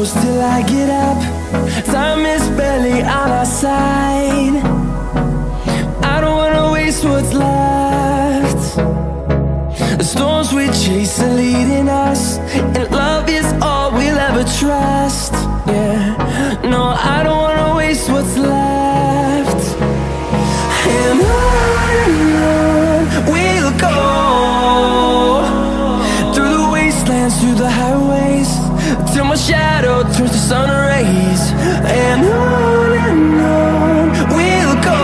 close till I get up. Time is barely on our side. I don't wanna waste what's left. The storms we chase are leading us, and love is all we'll ever trust. Yeah, no, I don't wanna waste what's left. And on we'll go, through the wastelands, through the highways, till my shadow turns to sun rays. And on we'll go,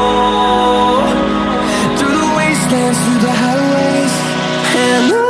through the wastelands, through the highways, and on we'll go.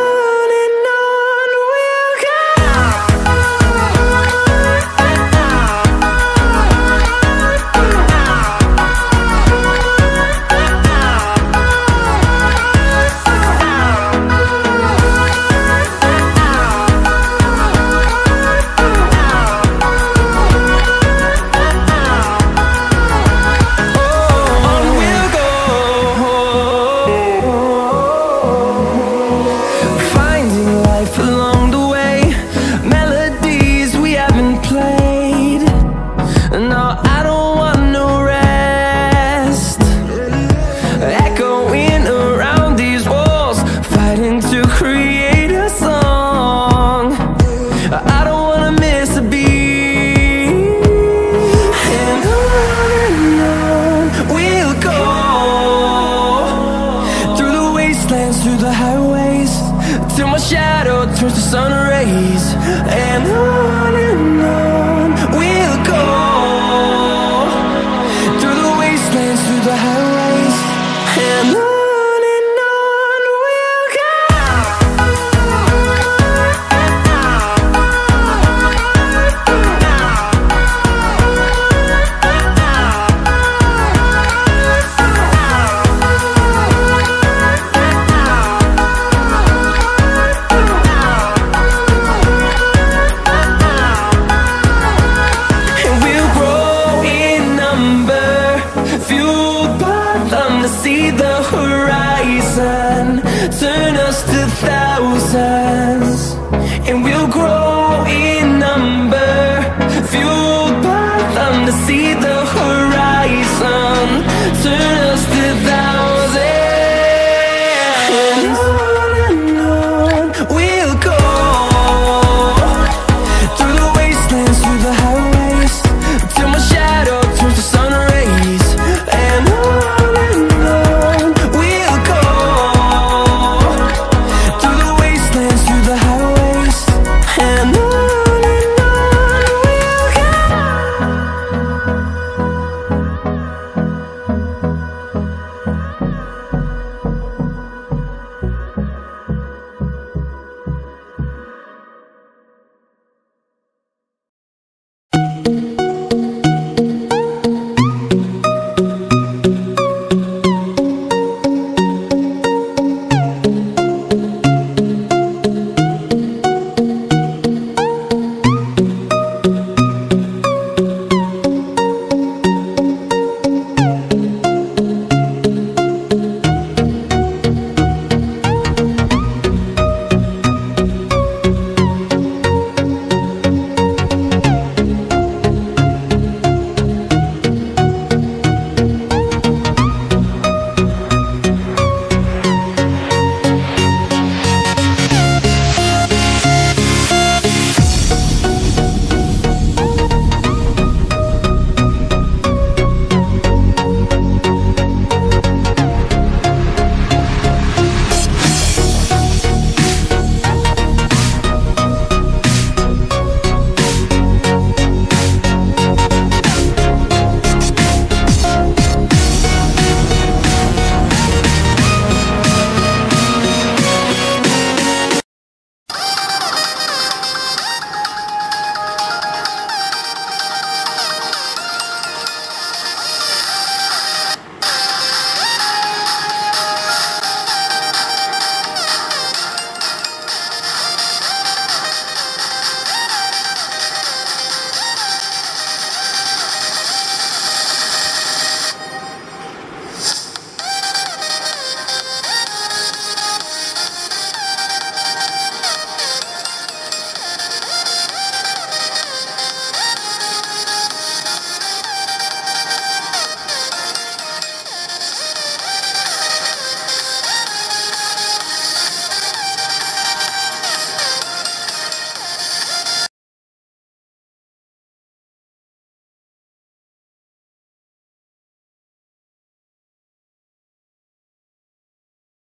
Through the highways, till my shadow turns to sun rays. And on we'll go, through the wastelands, through the highways, and on we'll go. Fueled by them to see the horizon.